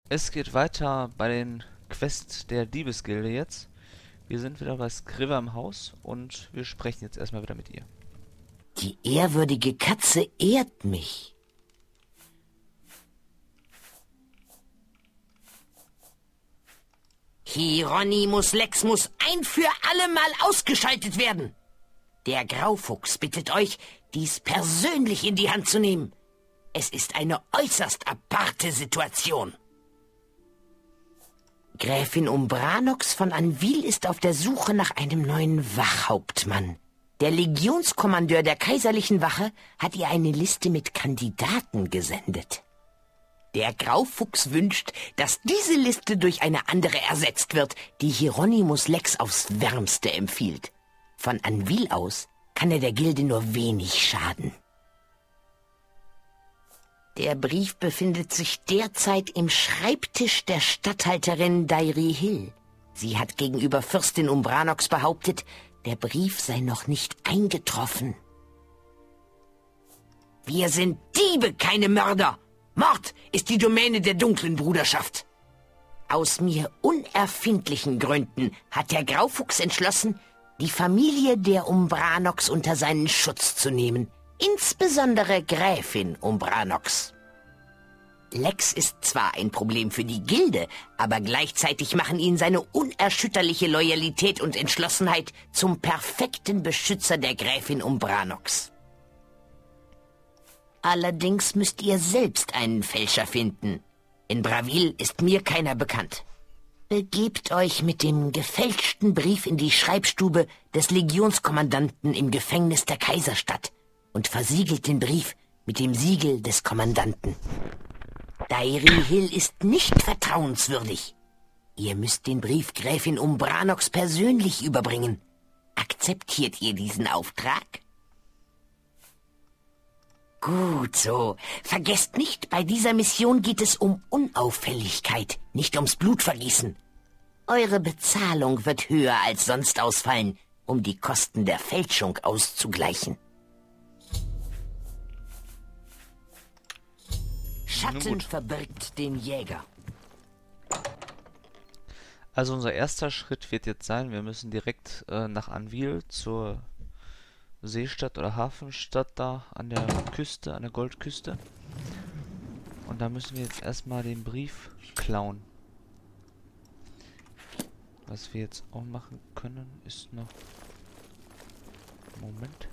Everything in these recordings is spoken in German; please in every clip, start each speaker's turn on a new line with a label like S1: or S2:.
S1: Es geht weiter bei den Quests der Diebesgilde jetzt. Wir sind wieder bei Skriver im Haus und wir sprechen jetzt erstmal wieder mit ihr.
S2: Die ehrwürdige Katze ehrt mich. Hieronymus Lex muss ein für alle Mal ausgeschaltet werden. Der Graufuchs bittet euch, dies persönlich in die Hand zu nehmen. Es ist eine äußerst aparte Situation. Gräfin Umbranox von Anvil ist auf der Suche nach einem neuen Wachhauptmann. Der Legionskommandeur der kaiserlichen Wache hat ihr eine Liste mit Kandidaten gesendet. Der Graufuchs wünscht, dass diese Liste durch eine andere ersetzt wird, die Hieronymus Lex aufs Wärmste empfiehlt. Von Anvil aus kann er der Gilde nur wenig schaden. Der Brief befindet sich derzeit im Schreibtisch der Statthalterin Dairi Hill. Sie hat gegenüber Fürstin Umbranox behauptet, der Brief sei noch nicht eingetroffen. Wir sind Diebe, keine Mörder. Mord ist die Domäne der dunklen Bruderschaft. Aus mir unerfindlichen Gründen hat der Graufuchs entschlossen, die Familie der Umbranox unter seinen Schutz zu nehmen. Insbesondere Gräfin Umbranox. Lex ist zwar ein Problem für die Gilde, aber gleichzeitig machen ihn seine unerschütterliche Loyalität und Entschlossenheit zum perfekten Beschützer der Gräfin Umbranox. Allerdings müsst ihr selbst einen Fälscher finden. In Bravil ist mir keiner bekannt. Begebt euch mit dem gefälschten Brief in die Schreibstube des Legionskommandanten im Gefängnis der Kaiserstadt und versiegelt den Brief mit dem Siegel des Kommandanten. Dairi Hill ist nicht vertrauenswürdig. Ihr müsst den Brief Gräfin Umbranox persönlich überbringen. Akzeptiert ihr diesen Auftrag? Gut so. Vergesst nicht, bei dieser Mission geht es um Unauffälligkeit, nicht ums Blutvergießen. Eure Bezahlung wird höher als sonst ausfallen, um die Kosten der Fälschung auszugleichen. Schatten verbirgt den Jäger.
S1: Also unser erster Schritt wird jetzt sein, wir müssen direkt nach Anvil zur Seestadt oder Hafenstadt da an der Küste, an der Goldküste. Und da müssen wir jetzt erstmal den Brief klauen. Was wir jetzt auch machen können, ist noch... Moment.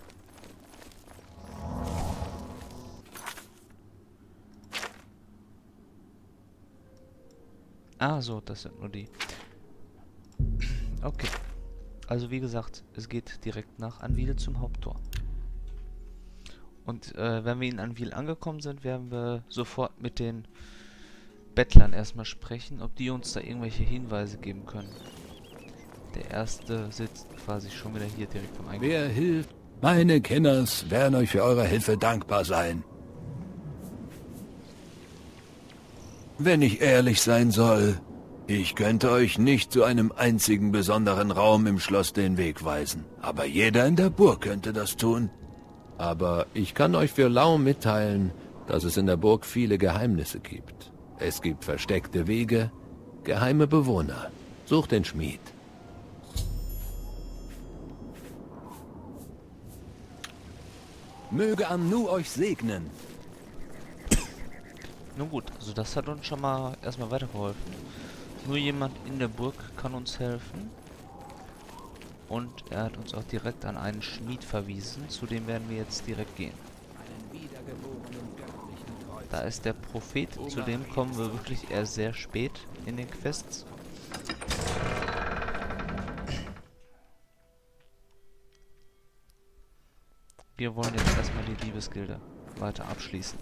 S1: Ah, so, das sind nur die. Okay. Also wie gesagt, es geht direkt nach Anvil zum Haupttor. Und wenn wir in Anvil angekommen sind, werden wir sofort mit den Bettlern erstmal sprechen, ob die uns da irgendwelche Hinweise geben können. Der erste sitzt quasi schon wieder hier direkt am Eingang.
S3: Wer hilft? Meine Kenners werden euch für eure Hilfe dankbar sein. Wenn ich ehrlich sein soll, ich könnte euch nicht zu einem einzigen besonderen Raum im Schloss den Weg weisen. Aber jeder in der Burg könnte das tun. Aber ich kann euch für lau mitteilen, dass es in der Burg viele Geheimnisse gibt. Es gibt versteckte Wege, geheime Bewohner. Sucht den Schmied. Möge Anu euch segnen.
S1: Nun gut, also das hat uns schon mal erstmal weitergeholfen. Nur jemand in der Burg kann uns helfen. Und er hat uns auch direkt an einen Schmied verwiesen. Zu dem werden wir jetzt direkt gehen. Da ist der Prophet. Zu dem kommen wir wirklich erst sehr spät in den Quests. Wir wollen jetzt erstmal die Diebesgilde weiter abschließen.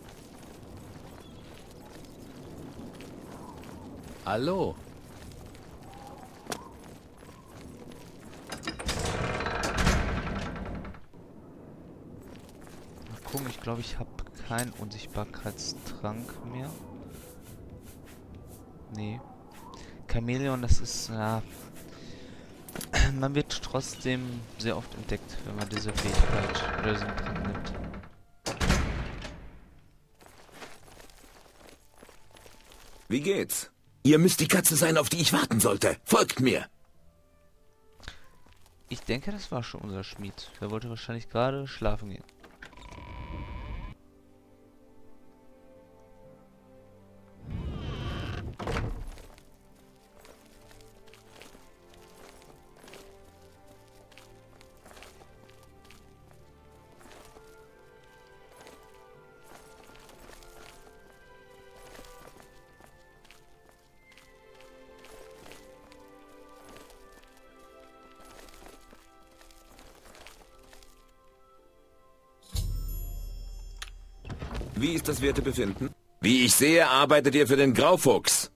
S3: Hallo.
S1: Mal gucken, ich glaube, ich habe keinen Unsichtbarkeitstrank mehr. Nee. Chamäleon, das ist, ja... Man wird trotzdem sehr oft entdeckt, wenn man diese Fähigkeit oder diesen Trank nimmt.
S4: Wie geht's? Ihr müsst die Katze sein, auf die ich warten sollte. Folgt mir!
S1: Ich denke, das war schon unser Schmied. Der wollte wahrscheinlich gerade schlafen gehen.
S4: Wie ist das Wertebefinden? Wie ich sehe, arbeitet ihr für den Graufuchs.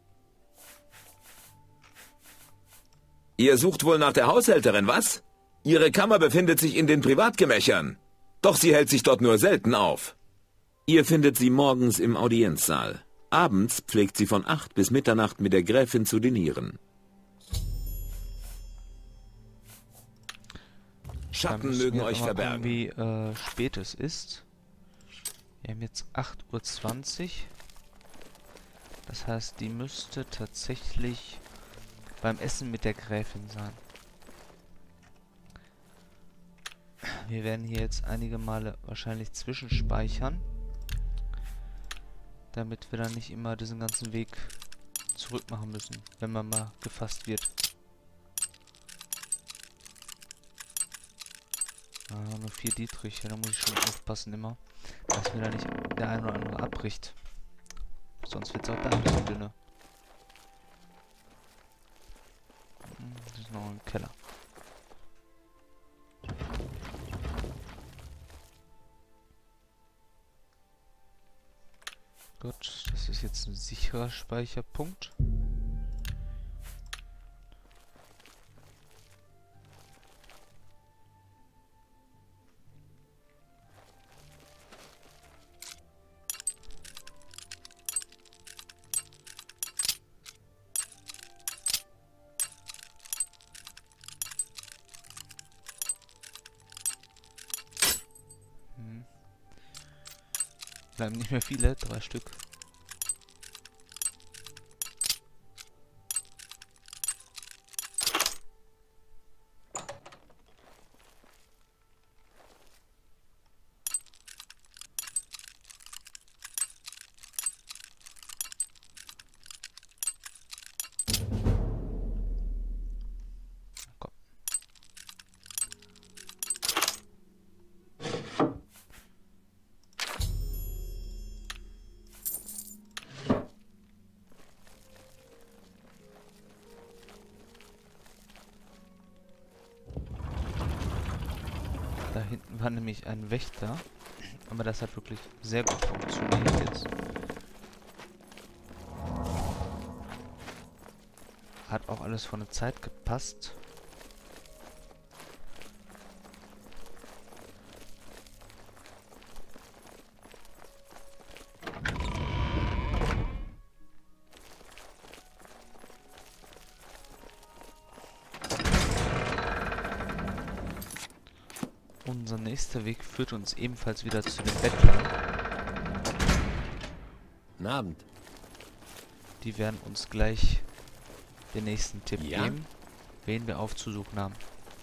S4: Ihr sucht wohl nach der Haushälterin, was? Ihre Kammer befindet sich in den Privatgemächern. Doch sie hält sich dort nur selten auf. Ihr findet sie morgens im Audienzsaal. Abends pflegt sie von 8 bis Mitternacht mit der Gräfin zu dinieren. Schatten mögen euch verbergen.
S1: Wie spät es ist. Wir haben jetzt 8:20 Uhr. Das heißt, die müsste tatsächlich beim Essen mit der Gräfin sein. Wir werden hier jetzt einige Male wahrscheinlich zwischenspeichern, damit wir dann nicht immer diesen ganzen Weg zurück machen müssen, wenn man mal gefasst wird. Ah, nur 4 Dietrich, ja, da muss ich schon aufpassen immer, dass mir da nicht der eine oder andere abbricht. Sonst wird es auch da ein bisschen dünner. Das ist noch ein Keller. Gut, das ist jetzt ein sicherer Speicherpunkt. Bleiben nicht mehr viele, 3 Stück. Komm. Da hinten war nämlich ein Wächter, aber das hat wirklich sehr gut funktioniert jetzt. Hat auch alles von der Zeit gepasst. Unser nächster Weg führt uns ebenfalls wieder zu den Bettlern.
S3: Guten Abend.
S1: Die werden uns gleich den nächsten Tipp geben, wen wir aufzusuchen haben.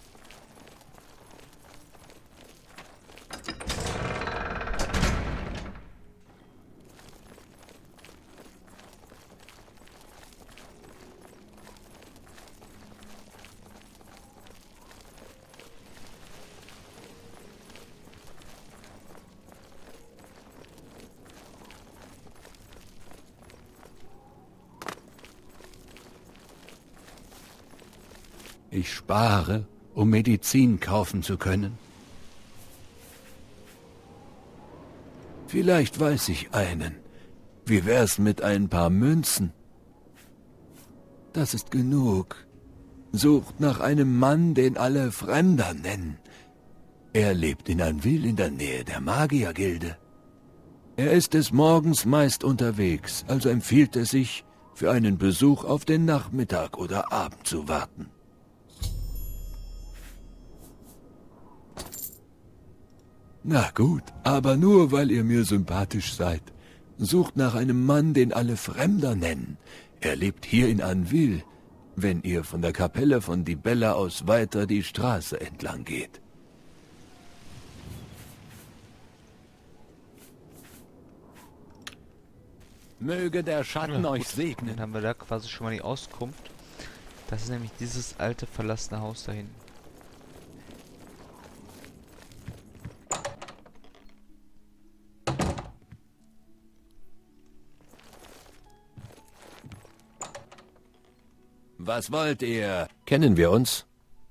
S3: Ich spare, um Medizin kaufen zu können. Vielleicht weiß ich einen. Wie wär's mit ein paar Münzen? Das ist genug. Sucht nach einem Mann, den alle Fremder nennen. Er lebt in Anvil in der Nähe der Magiergilde. Er ist des Morgens meist unterwegs, also empfiehlt es sich, für einen Besuch auf den Nachmittag oder Abend zu warten. Na gut, aber nur, weil ihr mir sympathisch seid. Sucht nach einem Mann, den alle Fremder nennen. Er lebt hier in Anvil, wenn ihr von der Kapelle von Di Bella aus weiter die Straße entlang geht. Möge der Schatten euch segnen.
S1: Dann haben wir da quasi schon mal die Auskunft. Das ist nämlich dieses alte verlassene Haus da hinten.
S3: Was wollt ihr? Kennen wir uns?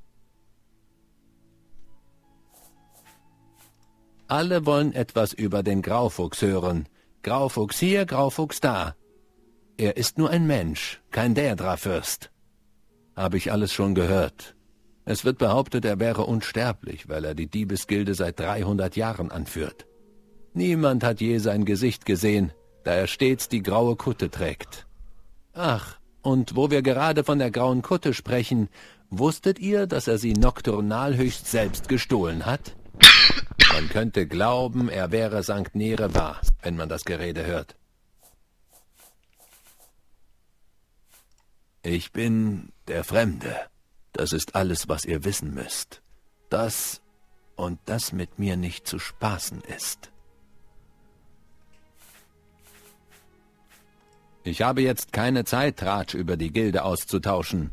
S3: Alle wollen etwas über den Graufuchs hören. Graufuchs hier, Graufuchs da. Er ist nur ein Mensch, kein Daedra-Fürst. Habe ich alles schon gehört. Es wird behauptet, er wäre unsterblich, weil er die Diebesgilde seit 300 Jahren anführt. Niemand hat je sein Gesicht gesehen, da er stets die graue Kutte trägt. Ach, und wo wir gerade von der grauen Kutte sprechen, wusstet ihr, dass er sie Nocturnal höchst selbst gestohlen hat? Man könnte glauben, er wäre Sankt Nerevar, wenn man das Gerede hört. Ich bin der Fremde. Das ist alles, was ihr wissen müsst. Das und das mit mir nicht zu spaßen ist. Ich habe jetzt keine Zeit, Tratsch über die Gilde auszutauschen.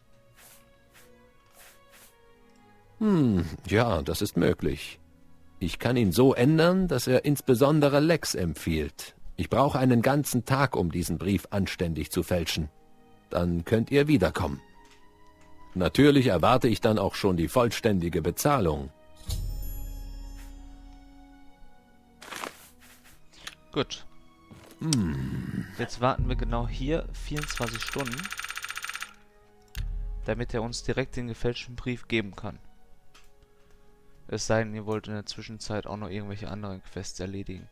S3: Ja, das ist möglich. Ich kann ihn so ändern, dass er insbesondere Lex empfiehlt. Ich brauche einen ganzen Tag, um diesen Brief anständig zu fälschen. Dann könnt ihr wiederkommen. Natürlich erwarte ich dann auch schon die vollständige Bezahlung.
S1: Gut. Jetzt warten wir genau hier 24 Stunden, damit er uns direkt den gefälschten Brief geben kann. Es sei denn, ihr wollt in der Zwischenzeit auch noch irgendwelche anderen Quests erledigen.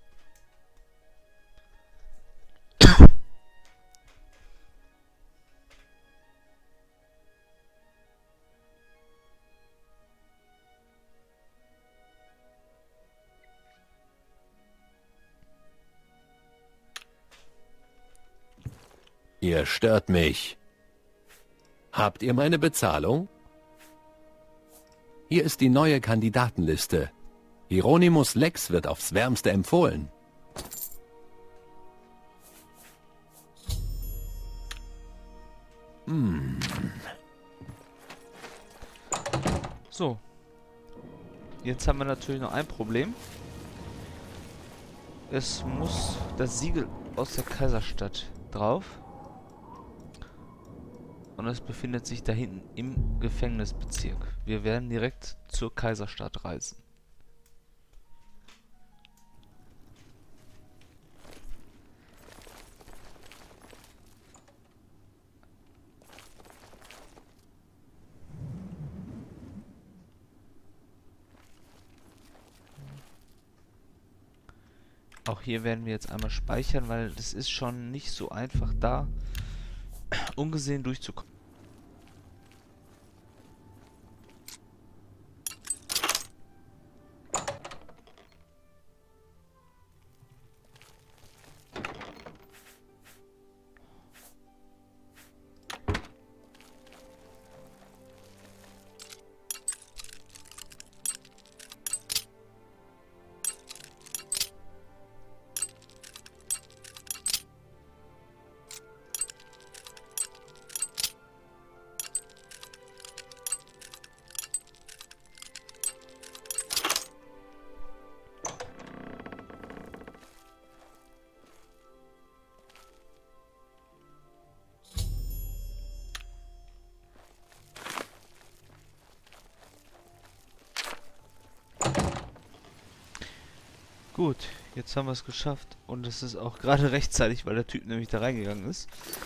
S3: Ihr stört mich. Habt ihr meine Bezahlung? Hier ist die neue Kandidatenliste. Hieronymus Lex wird aufs Wärmste empfohlen.
S1: So. Jetzt haben wir natürlich noch ein Problem. Es muss das Siegel aus der Kaiserstadt drauf. Und es befindet sich da hinten im Gefängnisbezirk. Wir werden direkt zur Kaiserstadt reisen. Auch hier werden wir jetzt einmal speichern, weil das ist schon nicht so einfach da ungesehen durchzukommen. Gut, jetzt haben wir es geschafft und es ist auch gerade rechtzeitig, weil der Typ nämlich da reingegangen ist.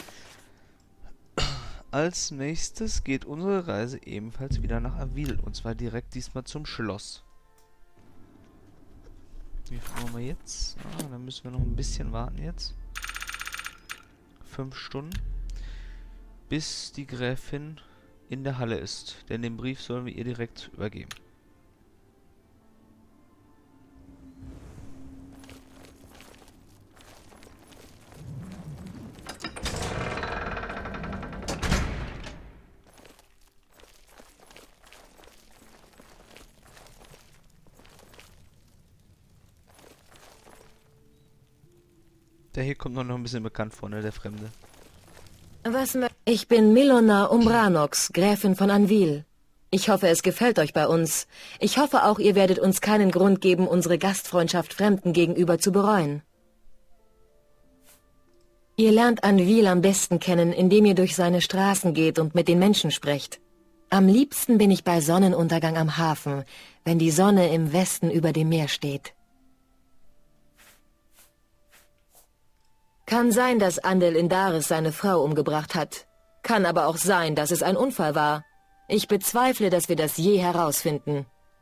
S1: Als nächstes geht unsere Reise ebenfalls wieder nach Anvil und zwar direkt diesmal zum Schloss. Wie viel haben wir jetzt? Dann müssen wir noch ein bisschen warten jetzt. 5 Stunden. Bis die Gräfin in der Halle ist, denn den Brief sollen wir ihr direkt übergeben. Der hier kommt noch ein bisschen bekannt vor, ne, der Fremde.
S5: Ich bin Milona Umbranox, Gräfin von Anvil. Ich hoffe, es gefällt euch bei uns. Ich hoffe auch, ihr werdet uns keinen Grund geben, unsere Gastfreundschaft Fremden gegenüber zu bereuen. Ihr lernt Anvil am besten kennen, indem ihr durch seine Straßen geht und mit den Menschen sprecht. Am liebsten bin ich bei Sonnenuntergang am Hafen, wenn die Sonne im Westen über dem Meer steht. Kann sein, dass Andel Indaris seine Frau umgebracht hat. Kann aber auch sein, dass es ein Unfall war. Ich bezweifle, dass wir das je herausfinden.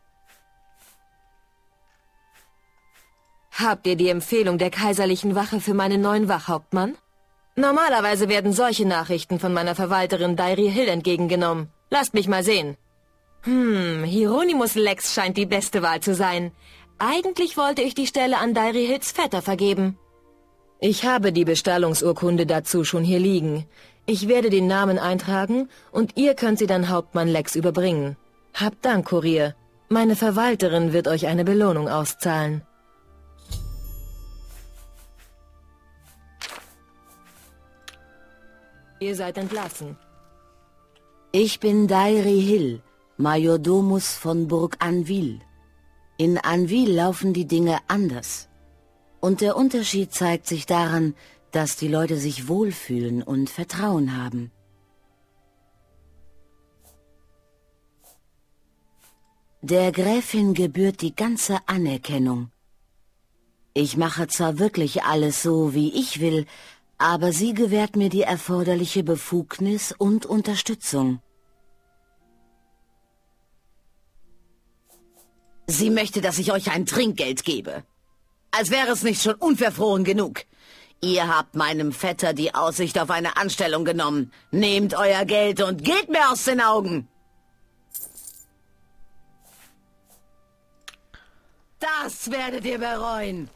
S5: Habt ihr die Empfehlung der kaiserlichen Wache für meinen neuen Wachhauptmann? Normalerweise werden solche Nachrichten von meiner Verwalterin Dairi Hill entgegengenommen. Lasst mich mal sehen. Hieronymus Lex scheint die beste Wahl zu sein. Eigentlich wollte ich die Stelle an Dairi Hills Vetter vergeben. Ich habe die Bestallungsurkunde dazu schon hier liegen. Ich werde den Namen eintragen und ihr könnt sie dann Hauptmann Lex überbringen. Habt Dank, Kurier. Meine Verwalterin wird euch eine Belohnung auszahlen. Ihr seid entlassen.
S6: Ich bin Dairi Hill, Majordomus von Burg Anvil. In Anvil laufen die Dinge anders. Und der Unterschied zeigt sich daran, dass die Leute sich wohlfühlen und Vertrauen haben. Der Gräfin gebührt die ganze Anerkennung. Ich mache zwar wirklich alles so, wie ich will, aber sie gewährt mir die erforderliche Befugnis und Unterstützung. Sie möchte, dass ich euch ein Trinkgeld gebe. Als wäre es nicht schon unverfroren genug. Ihr habt meinem Vetter die Aussicht auf eine Anstellung genommen. Nehmt euer Geld und geht mir aus den Augen. Das werdet ihr bereuen.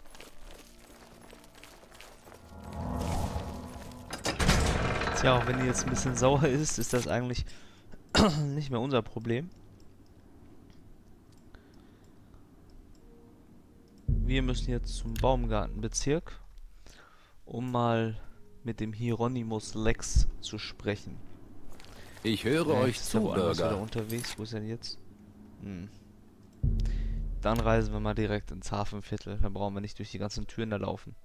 S1: Tja, auch wenn die jetzt ein bisschen sauer ist, ist das eigentlich nicht mehr unser Problem. Wir müssen jetzt zum Baumgartenbezirk, um mal mit dem Hieronymus Lex zu sprechen.
S3: Ich höre euch zu,
S1: Bürger.
S3: Bürger.
S1: Unterwegs, wo ist er denn jetzt? Dann reisen wir mal direkt ins Hafenviertel. Dann brauchen wir nicht durch die ganzen Türen da laufen.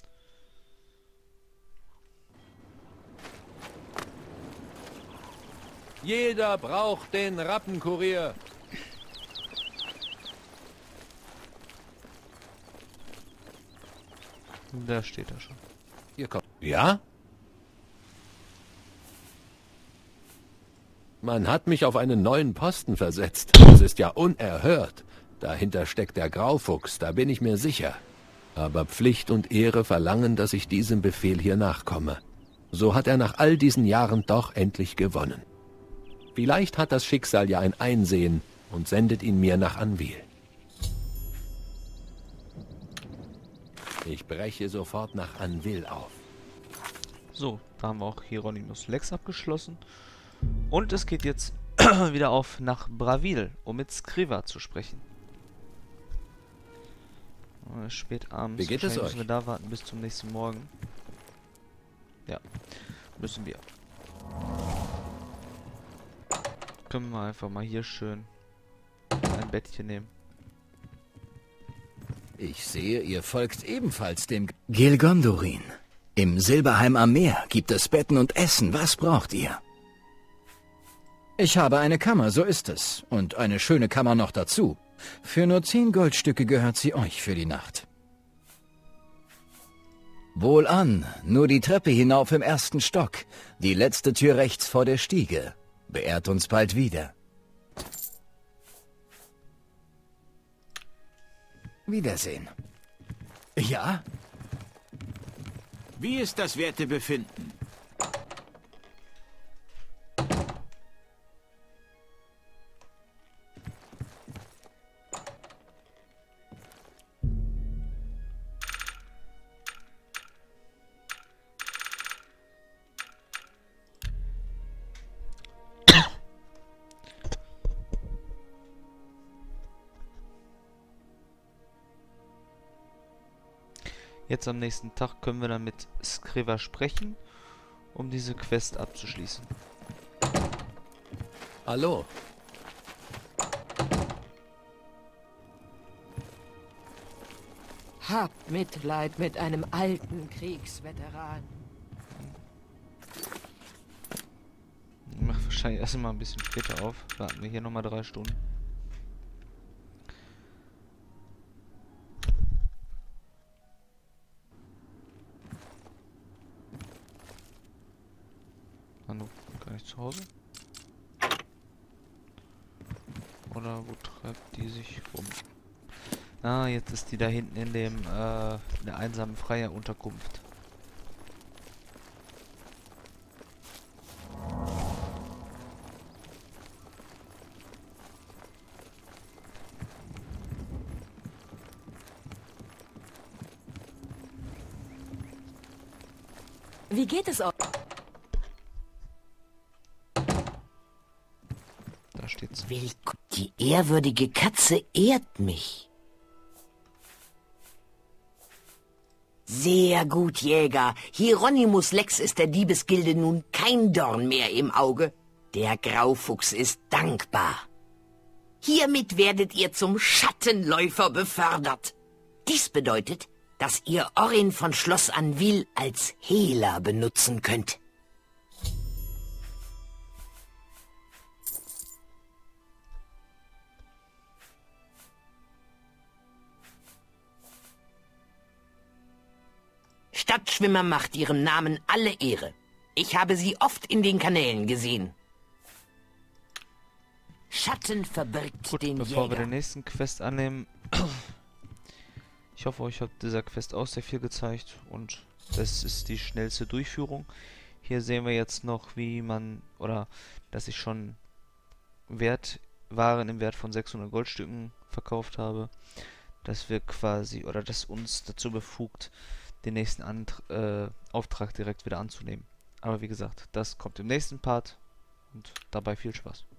S3: Jeder braucht den Rappenkurier.
S1: Da steht er schon.
S3: Hier kommt. Ja? Man hat mich auf einen neuen Posten versetzt. Das ist ja unerhört. Dahinter steckt der Graufuchs, da bin ich mir sicher. Aber Pflicht und Ehre verlangen, dass ich diesem Befehl hier nachkomme. So hat er nach all diesen Jahren doch endlich gewonnen. Vielleicht hat das Schicksal ja ein Einsehen und sendet ihn mir nach Anvil. Ich breche sofort nach Anvil auf.
S1: So, da haben wir auch Hieronymus Lex abgeschlossen. Und es geht jetzt wieder auf nach Bravil, um mit Skriva zu sprechen. Spät abends.
S3: Wie geht es euch?
S1: Müssen wir da warten bis zum nächsten Morgen. Ja, müssen wir. Können wir einfach mal hier schön ein Bettchen nehmen.
S7: Ich sehe, ihr folgt ebenfalls dem Gilgondorin. Im Silberheim am Meer gibt es Betten und Essen. Was braucht ihr? Ich habe eine Kammer, so ist es. Und eine schöne Kammer noch dazu. Für nur 10 Goldstücke gehört sie euch für die Nacht. Wohlan, nur die Treppe hinauf im 1. Stock. Die letzte Tür rechts vor der Stiege. Beehrt uns bald wieder. Wiedersehen. Ja?
S8: Wie ist das Wertebefinden?
S1: Jetzt am nächsten Tag können wir dann mit Skriva sprechen, um diese Quest abzuschließen.
S7: Hallo.
S2: Habt Mitleid mit einem alten Kriegsveteran.
S1: Ich mache wahrscheinlich erst mal ein bisschen später auf. Warten wir hier nochmal 3 Stunden. Hallo, gar nicht zu Hause? Oder wo treibt die sich rum? Ah, jetzt ist die da hinten in dem, in der einsamen Freier-Unterkunft.
S5: Wie geht es euch?
S1: Da steht's.
S2: Willkommen. Die ehrwürdige Katze ehrt mich. Sehr gut, Jäger. Hieronymus Lex ist der Diebesgilde nun kein Dorn mehr im Auge. Der Graufuchs ist dankbar. Hiermit werdet ihr zum Schattenläufer befördert. Dies bedeutet, dass ihr Orin von Schloss Anvil als Hehler benutzen könnt. Stadtschwimmer macht ihrem Namen alle Ehre. Ich habe sie oft in den Kanälen gesehen. Schatten verbirgt
S1: Gut,
S2: den
S1: bevor wir
S2: Jäger.
S1: den nächsten Quest annehmen. Ich hoffe, euch hat dieser Quest auch sehr viel gezeigt und das ist die schnellste Durchführung. Hier sehen wir jetzt noch, wie man, oder dass ich schon Waren im Wert von 600 Goldstücken verkauft habe. Dass wir quasi, oder das uns dazu befugt, den nächsten Auftrag direkt wieder anzunehmen. Aber wie gesagt, das kommt im nächsten Part und dabei viel Spaß.